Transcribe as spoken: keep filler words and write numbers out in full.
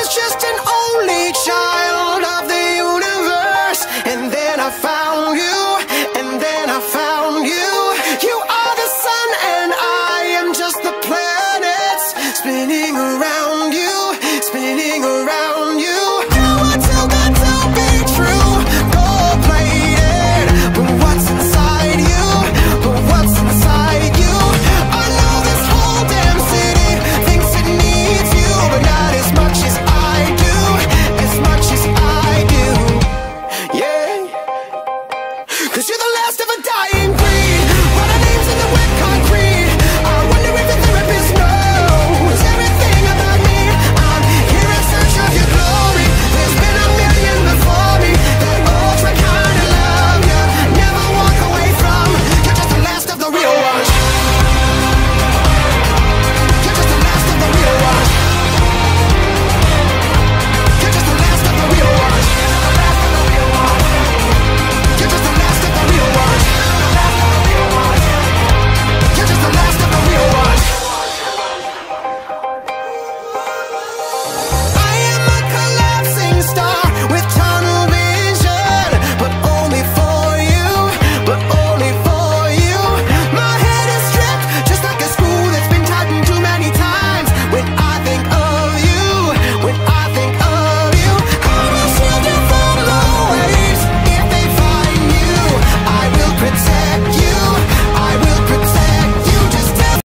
was just an only child of the universe. And then I found you, and then I found you. You are the sun and I am just the planets spinning around.